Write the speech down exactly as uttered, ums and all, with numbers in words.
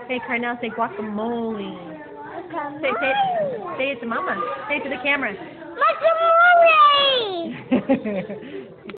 Hey, Carnell, say guacamole. Say, say, say it to Mama. Say it to the camera. Guacamole!